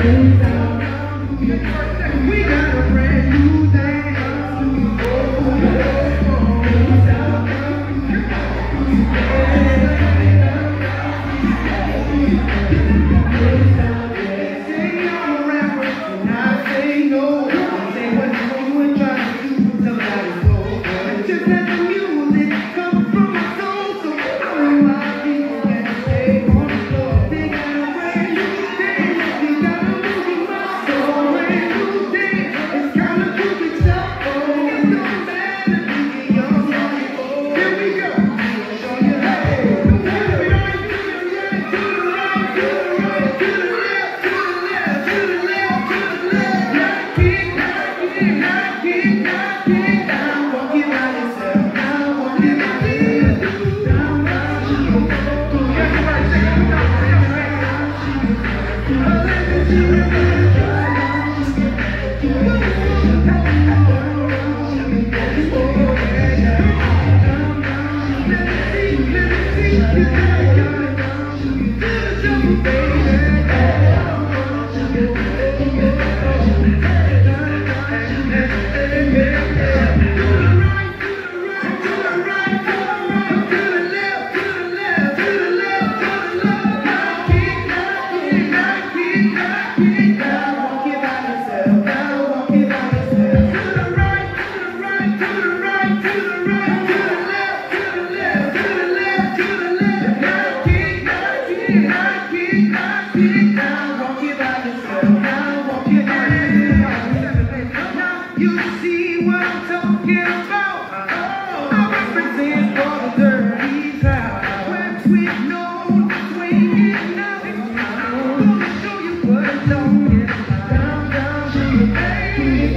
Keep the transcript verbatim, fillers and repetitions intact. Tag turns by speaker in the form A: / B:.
A: We got a brand new day. Say I'm a rapper, and I say no. Say what you and try to do, tell that go. Just let the music come from my soul, so I know my people can stay on the floor. They got a brand new day. You got a movie, my soul. Brand new day. It's kind of cool stuff. Oh, it don't matter if you're young or old. Here we go. Show you how. To the right, to the right, to the right, to the right, to the left, to the left, to the left, to the left. Knock it, knock it, knock it, knock it down. Walk it by yourself. Now walk it by yourself. Down, down, down. Everybody say it. Oh, let me see you. You see what I'm talking about? I represent all the dirty side. When we know swinging now, I'm gonna show you what I'm talking about. Down, down, to the baby.